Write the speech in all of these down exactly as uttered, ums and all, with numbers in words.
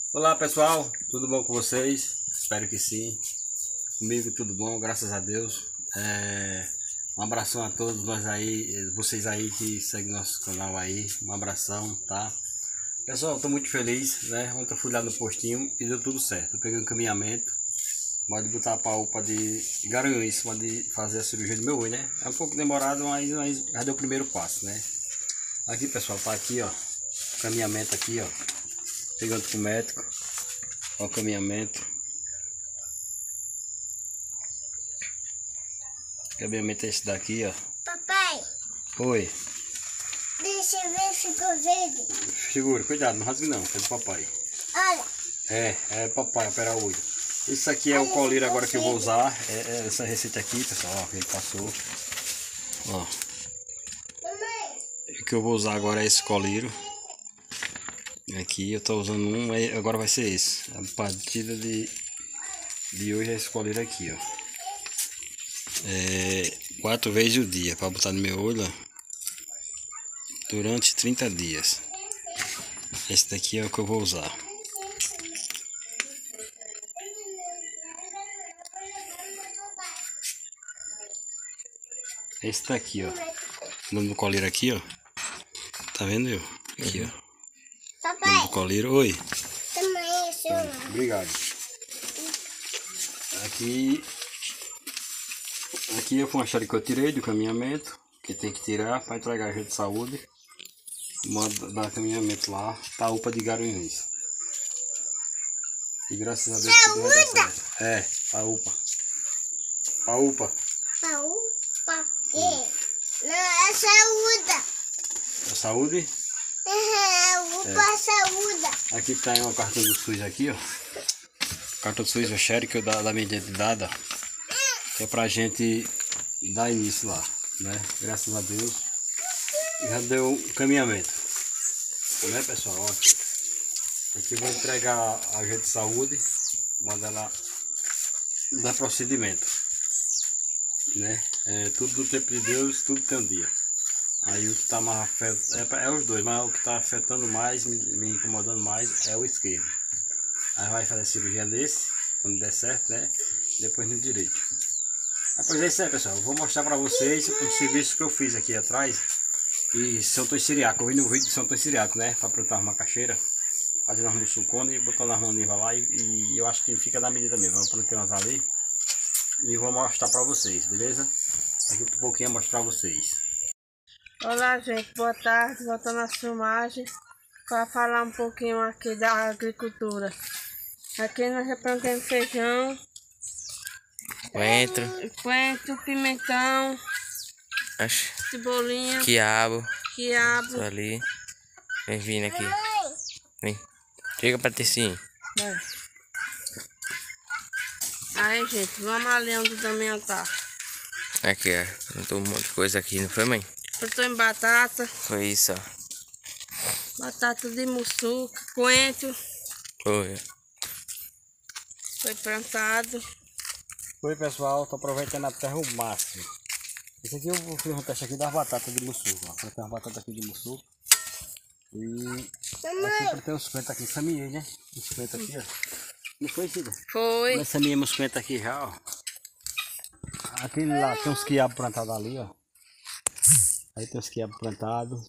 Olá pessoal, tudo bom com vocês? Espero que sim. Comigo tudo bom, graças a Deus. É... Um abração a todos nós aí, vocês aí que seguem nosso canal aí. Um abração, tá? Pessoal, estou muito feliz, né? Ontem eu fui lá no postinho e deu tudo certo. Eu peguei um encaminhamento, pode botar para a UPA de Garanhuns, pode fazer a cirurgia do meu olho, né? É um pouco demorado, mas, mas já deu o primeiro passo, né? Aqui pessoal, tá aqui ó, encaminhamento aqui ó. Chegando com o médico, ó, o caminhamento. O caminhamento é esse daqui, ó. Papai, Oi. deixa eu ver se ficou verde. Segura, cuidado, não rasgue não, é do papai. Olha. É, é papai, operar o olho. Isso aqui é o colírio agora que eu vou usar. É, é essa receita aqui, pessoal, ó, que ele passou. Ó. Mamãe. O que eu vou usar agora é esse colírio. Aqui eu tô usando um, agora vai ser esse. A partida de, de hoje é esse colírio aqui, ó. É, quatro vezes o dia para botar no meu olho, ó, durante trinta dias. Esse daqui é o que eu vou usar. Esse daqui, ó. O nome do colírio aqui, ó. Tá vendo, eu? Aqui, ó. Papai. Nome do colírio. Oi. Também é seu. Obrigado. Aqui. Aqui foi uma chave que eu tirei do caminhamento, que tem que tirar para entregar a gente de saúde. Manda dar caminhamento lá, tá a UPA de Garanhuns. E graças a Deus tudo vai dar certo. É, tá a UPA. Tá a UPA. Papai. Não, é saúde. É saúde? É, upa, saúde. Aqui tá o cartão do SUS aqui, ó. O cartão do SUS é o xerique da, da minha identidade, ó. Que é pra gente dar início lá, né? Graças a Deus. Já deu um caminhamento. Né, pessoal? Ó. Aqui eu vou entregar a agente de saúde, manda ela dar procedimento. Né? É, tudo do tempo de Deus, tudo tem um dia. Aí o que tá mais afetando, é, é os dois, mas o que tá afetando mais, me, me incomodando mais é o esquerdo. Aí vai fazer a cirurgia desse, quando der certo, né? Depois no direito. Ah, pois é isso aí, pessoal. Eu vou mostrar pra vocês um serviço que eu fiz aqui atrás. E São Antônio Siriaco. Eu vi no vídeo de São Antônio Siriaco, né? Pra plantar uma macaxeira, fazer uma sulcone e botar na harmonia lá. E, e eu acho que fica na medida mesmo. Eu plantei umas ali e vou mostrar pra vocês, beleza? Aqui um pouquinho eu mostrar pra vocês. Olá gente, boa tarde, voltando às filmagens para falar um pouquinho aqui da agricultura. Aqui nós já plantamos feijão, Coentro, coentro, pimentão, acho, cebolinha, quiabo, quiabo. tô ali. Vem vindo aqui. Vem. Chega, Patricinho. Vai. Aí gente, vamos ali onde também tá. Aqui, ó. Plantou um monte de coisa aqui, não foi, mãe? Plantou em batata, Foi isso, ó. batata de muçuca, coentro, Foi. foi plantado. Oi pessoal, tô aproveitando a terra o máximo. Esse aqui eu vou fazer um teste aqui das batatas de muçuca. Plantei umas batatas aqui de muçuca. E aqui plantei uns cinquenta aqui, semeei, né? Uns cinquenta aqui, ó. Não foi, Cida? Foi. Nós semeamos cinquenta aqui já, ó. Aquele lá, tem uns quiabos plantados ali, ó. Aí tem uns quiabos plantados.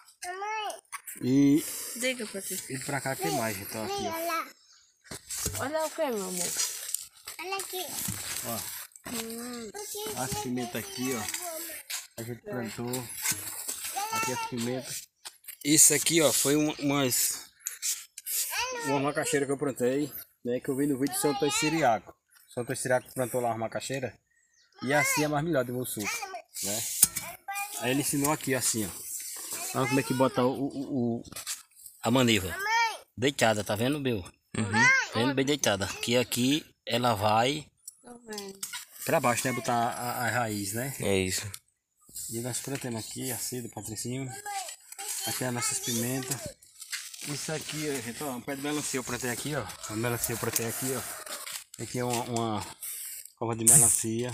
E, Diga, Patrícia. e pra cá tem mais, então aqui, ó. Olha o que, meu amor? Olha aqui. Ó, Hum. as pimentas aqui, ó. A gente plantou. Aqui as pimentas. Isso aqui, ó, foi um, umas... Uma macaxeira que eu plantei, né? Que eu vi no vídeo de São Antônio Siriaco. São Antônio Siriaco plantou lá uma macaxeira. E assim é mais melhor de muçuca, né? Aí ele ensinou aqui, assim, ó. Olha como é que bota o, o, o a maniva. Deitada, tá vendo, Bel? Uhum. Tá vendo bem deitada. Que aqui ela vai Tô vendo. pra baixo, né? Botar a, a raiz, né? É isso. E nós plantamos aqui, assim, do Patricinho. Aqui as nossas pimentas. Isso aqui, gente, ó, um pé de melancia eu plantei aqui, ó. Uma melancia eu plantei aqui, ó. Aqui é uma, uma cova de melancia.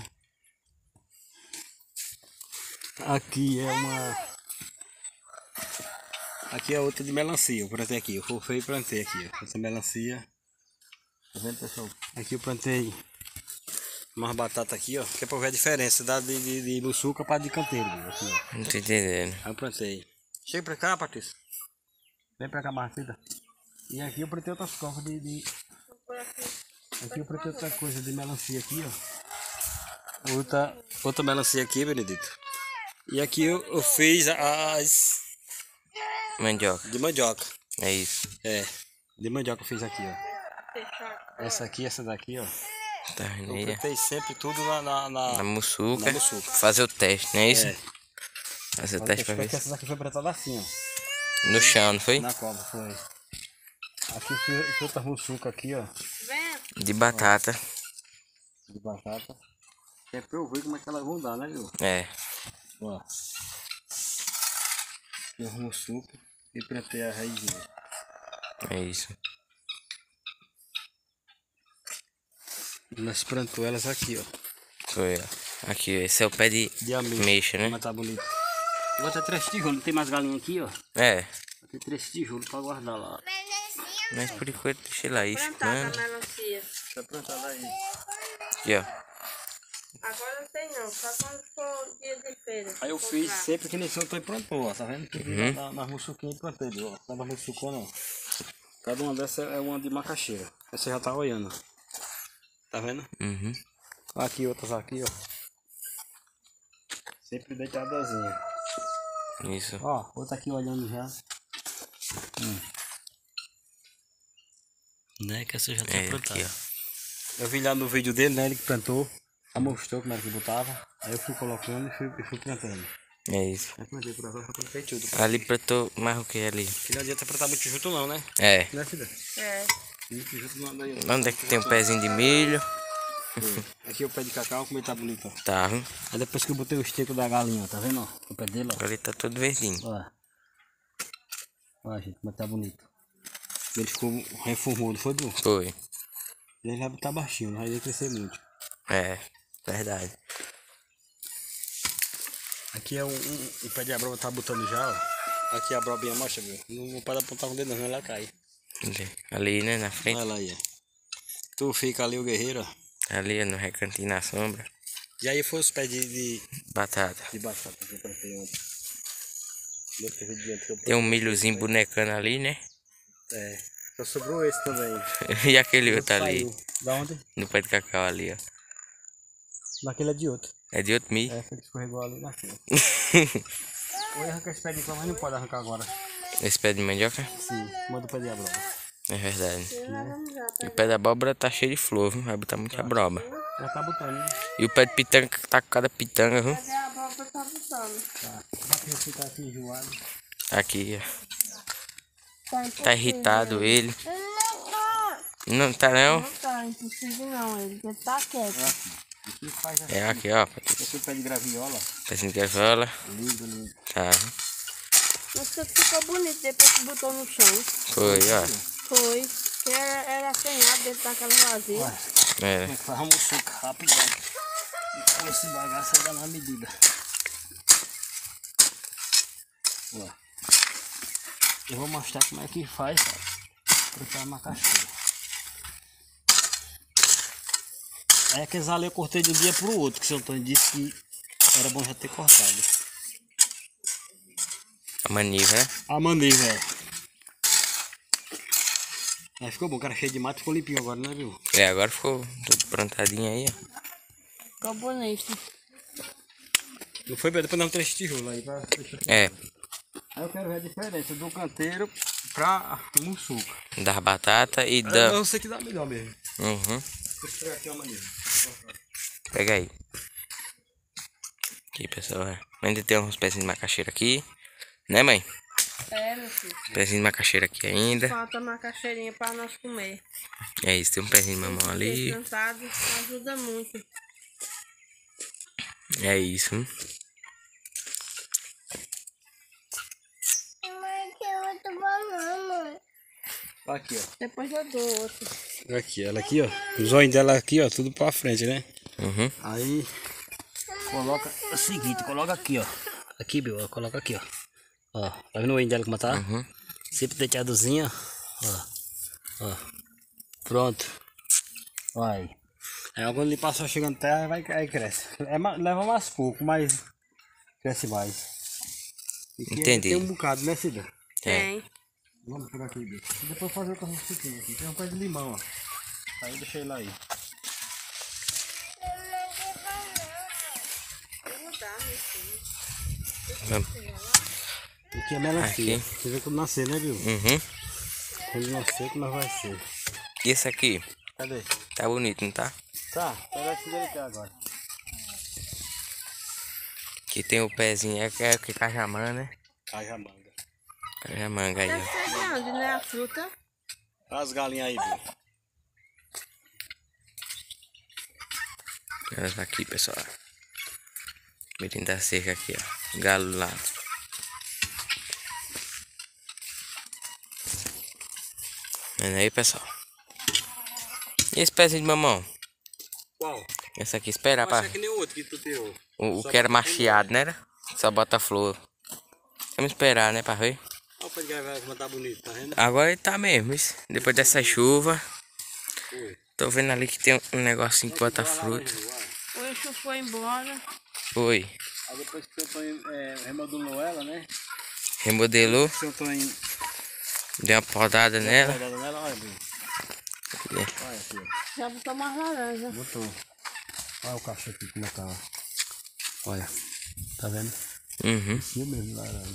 Aqui é uma Aqui é outra de melancia, eu plantei aqui. Eu fui e plantei aqui, ó. Essa melancia. Tá vendo, pessoal? Aqui eu plantei umas batatas aqui, ó. Que é pra ver a diferença da de, de, de muçuca para de canteiro. Aqui, ó. Não tô entendendo. Aí eu plantei. Chega pra cá, Patrícia. Vem pra cá, Marcita. E aqui eu plantei outras covas de, de... Aqui eu plantei outra coisa de melancia aqui, ó. Outra, outra melancia aqui, Benedito. E aqui eu, eu fiz as... Mandioca. de mandioca. É isso. É, de mandioca eu fiz aqui, ó. Essa aqui, essa daqui, ó. Tá vendo Eu aí? plantei sempre tudo na... Na, na... Na muçuca. Na muçuca. Fazer o teste, não é isso? É. Fazer o Olha, teste pra ver. essa daqui foi plantada assim, ó. No chão, não foi? Na cova, foi. Aqui foi outra muçuca aqui, ó. De batata. De batata. Que é pra eu ver como é que elas vão dar, né, viu? É. Ó. Eu muçuca e plantei a raizinha. É isso. Nós plantou elas aqui, ó. Foi, ó. Aqui, esse é o pé de, De ameixa. mexa, né? Mas tá bonito. Vou botar três tijolos, não tem mais galinha aqui, ó. É. Vou ter três tijolos pra guardar lá. Mas por enquanto, deixa lá isso, Plantada mano. a melancia. Tá plantado aí. Aqui, ó. Agora não tem não, só quando for dia de feira. Aí eu comprar. fiz sempre que nesse outro aí plantou, ó. Tá vendo? Que Uhum. na, na muçuquinha e plantei, ó. Cada muçucona, ó. Cada uma dessas é uma de macaxeira. Essa já tá olhando. Tá vendo? Uhum. Aqui, outras aqui, ó. Sempre deitadazinha. Isso. Ó, outra aqui olhando já. Hum. Né, que essa já tá É, plantada. aqui, ó. Eu vi lá no vídeo dele, né, ele que plantou. Aí mostrou como era que botava. Aí eu fui colocando e fui, e fui plantando. É isso. Aí plantei por agora, já plantei tudo. Ali plantou mais o que ali? Que não adianta plantar muito junto não, né? É. Né, filha? É. Muito junto não anda aí. Onde é que tem um pezinho de milho? Aqui é o pé de cacau, como ele tá bonito, ó. Tá, viu? Aí depois que eu botei o esteco da galinha, ó, tá vendo, ó? O pé dele, ó. Agora ele tá todo verdinho. Ó. Ó, gente, como tá bonito. Ele ficou reformou, não foi, Bruno? Foi. Ele já tá baixinho, não vai crescer muito. É, verdade. Aqui é um, um, o pé de abroba tá botando já, ó. Aqui a abrobinha mostra, viu? Não, não pode apontar com o dedo não, senão ela cai. Ali, né, na frente. Olha lá aí, ó. Tu fica ali o guerreiro, ó. Ali, no recantinho na sombra. E aí foi os pés de, de, Batata. de batata que eu plantei ontem. No outro vídeo de ontem que eu Tem um plantei. milhozinho bonecando ali, né? É. Só sobrou esse também. E aquele outro ali, Saiu. Da onde? no pé de cacau ali, ó. Daquele é de outro. É de outro milho? É, que ele escorregou ali na frente. Vou arrancar esse pé de cor, mas não pode arrancar agora. Esse pé de mandioca? Sim, manda o pé de abroba. É verdade. Nós vamos já E pra o pé da abóbora tá cheio de flor, viu? Vai botar muita abóbora. Já tá botando, né? E o pé de pitanga tá com cada pitanga, viu? fazer a abóbora tá botando. Tá. Já que você tá aqui enjoado. Aqui, ó. Tá, Tá irritado ele. Não, Não tá não? Não tá impossível não, ele ele tá quieto. Aqui faz assim. É aqui, ó. Esse é o pé de graviola. Pezinho de gasola. Lindo, lindo. Tá. Mas que ficou bonito depois que botou no chão. Foi, ó. Foi. Que era, era sem ar dentro daquela vazia. Olha, É. como é que faz um suco rapidão. Com esse bagaço aí dá na medida. Ó. Eu vou mostrar como é que faz, cara. Cortar uma macaxeira. Aí aqueles ali eu cortei de um dia pro outro, que o seu Antônio disse que era bom já ter cortado. A maniva, né? A maniva, é. Aí ficou bom, o cara cheio de mato, ficou limpinho agora, né, viu? É, agora ficou tudo plantadinho aí, ó. Ficou bonito. Não foi bem, depois dá um três tijolos aí pra... É, Aí eu quero ver a diferença do canteiro pra muçuca. das batatas e Eu, da... eu sei que dá melhor mesmo. Uhum. Deixa eu pegar aqui uma maniva. Pega aí. Aqui, pessoal, é. Ainda tem uns pezinhos de macaxeira aqui. Né, mãe? É, meu filho. Pezinho de macaxeira aqui ainda. Falta macaxeirinha pra nós comer. É isso, tem um pezinho de mamão ali. Plantado ajuda muito. É isso. mãe, que outro banana. Aqui, ó. Depois eu dou outro. Aqui, ela aqui, ó. Os olhos dela aqui, ó, tudo pra frente, né? Uhum. Aí, coloca o seguinte, coloca aqui, ó. Aqui, meu, coloca aqui, ó. Ó, tá vendo o índio dela como tá? Uhum. Sempre deitadozinha. Ó. Ó. Pronto. Vai. Aí quando ele passou chegando terra, vai, aí cresce. É, leva mais pouco, mas cresce mais. E Entendi. Tem um bocado, né, Cida? Tem. Vamos por aqui, bicho. E depois fazer outra receita aqui. Tem um pé de limão, ó. Aí deixa ele aí. Vamos. Aqui é melancia. Aqui. Você vê quando nascer, né, viu? Uhum. Quando nascer, como vai ser. E esse aqui? Cadê? Tá bonito, não tá? Tá, pega esse dele aqui agora. Aqui tem o pezinho, é que é o que cajamã, né? Cajamanga. Cajamanga aí, Deve ó. ser de onde, né? A fruta. Olha as galinhas aí, viu? Elas aqui, pessoal. Metendo da cerca aqui, ó. Galo lá. Vendo aí, pessoal? E esse pezinho de mamão? Qual? Esse aqui, espera, pá. Acho que nem o outro que tu tirou. O, o Só que era bota machiado, né? Só bota flor. Vamos esperar, né, pra ver? Olha o pé de gaivela como tá bonito, tá vendo? Agora ele tá mesmo, isso. Depois dessa chuva. Foi. Tô vendo ali que tem um negocinho que bota fruta. O eixo foi embora. Foi. Aí depois que o seu Tonho é, remodelou ela, né? Remodelou. O seu Tonho Deu uma podada nela. olha nela, olha, Bruno. Olha aqui, ó. Já botou mais laranja. Botou. Olha o cachorro aqui como é que tá, ó. Olha. Tá vendo? Uhum. Sim mesmo, laranja.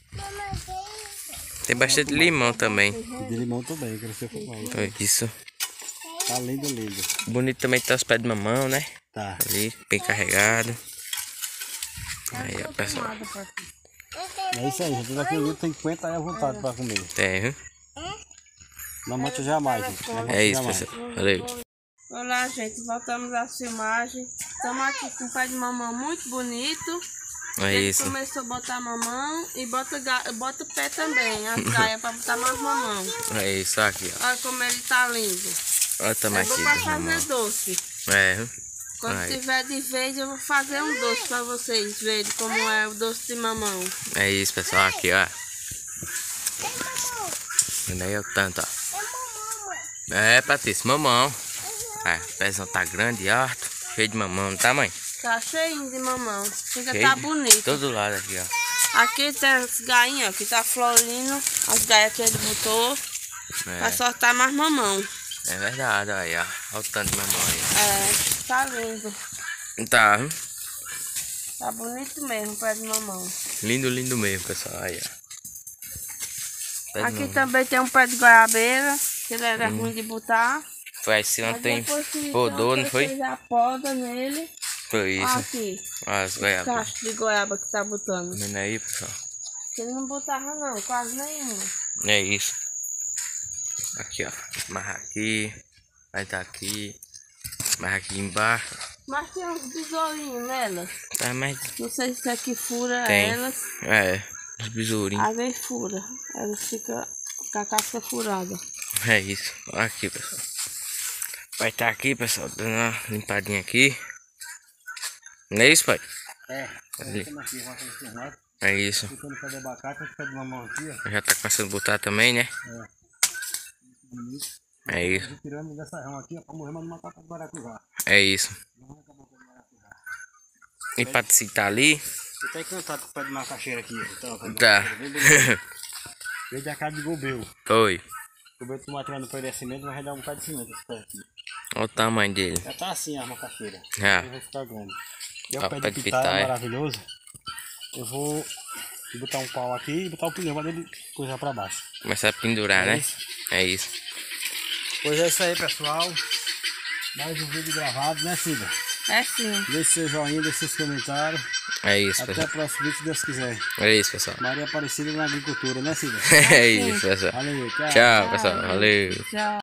Tem bastante limão também. E de limão também, cresceu com mais. Olha isso. Tá lindo, lindo. Bonito também tá os pés de mamão, né? Tá. Ali, bem carregado. Aí, ó, pessoal. Tomada pra aqui. É isso aí, gente. Tudo aquilo ali tem que aguentar aí à vontade pra comer. Tem, viu? Não mate jamais, gente. Não É mate isso, jamais. pessoal. Valeu. Olá, gente. Voltamos à filmagem. Estamos aqui com um pé de mamão muito bonito. É Ele isso. começou a botar mamão e bota, ga- bota o pé também, as gaias, pra botar mais mamão. É isso aqui, ó. Olha como ele tá lindo. Olha o É tamanho bom aqui pra do fazer mamão. doce. É, viu? Quando Aí. tiver de vez, eu vou fazer um doce pra vocês verem como é o doce de mamão. É isso, pessoal. Aqui, ó. Vendo aí o tanto, ó. É, Patrícia, mamão. É, o pezão tá grande, alto, cheio de mamão, não tá, mãe? Tá cheinho de mamão. Fica Cheio tá de bonito. todo lado aqui, ó. Aqui tem as gainhas, ó, que tá florindo. As gaias que ele botou. Pra É, soltar mais mamão. é verdade, aí, ó. Olha o tanto de mamão aí. É, tá lindo. Tá, viu? Tá bonito mesmo o pé de mamão. Lindo, lindo mesmo, pessoal. Aí, ó. Pé de Aqui mamão. também tem um pé de goiabeira, que ele era ruim de botar. Foi assim, Mas ontem depois que podou, não foi? Fez a poda nele. Foi isso. Aqui, Olha as goiabas. cacho de goiaba que tá botando. Vendo aí, pessoal? Que ele não botava não, quase nenhuma. É isso. Aqui, ó. Marra aqui. Vai estar aqui. Marra aqui embaixo. Mas tem uns besourinhos nelas. Tá, mas Não sei se é que fura tem. elas. É, os besourinhos. Às vezes fura. Elas ficam com a casca furada. É isso. Aqui, pessoal. Vai estar aqui, pessoal. Dando uma limpadinha aqui. Não é isso, pai? É. Ali. Aqui, vamos fazer filmado. É isso. Ficando pé de abacate, o pé de mamão aqui, ó. Já tá começando a botar também, né? Bonito. É isso. Tô tirando dessa rama aqui, ó, pra morrer, mas não matar com maracujá. É isso. E pra te citar ali. Você tá encantado com o pé de macaxeira aqui, ó. Então, pé de Tá. macaxeira, bem bonito. Veio de a cara de gobel. Foi. Gobel tu matando pé de cimento, mas vai dar um bocado de cimento esse pé aqui. Olha o tamanho dele. Já tá assim a macaxeira. Já. Vai ficar grande. E Ó, o pé de pitaia maravilhoso. Eu vou botar um pau aqui e botar o pneu pra ele coisar pra baixo. Começar a pendurar, É né? isso. É isso. Pois é isso aí, pessoal. Mais um vídeo gravado, né, Cida? É sim. Deixe seu joinha, deixe seus comentários. É isso, Até pessoal. o próximo vídeo, se Deus quiser. É isso, pessoal. Maria Aparecida na agricultura, né, Cida? É isso, pessoal. Valeu, tchau. Tchau, pessoal. Valeu. Tchau.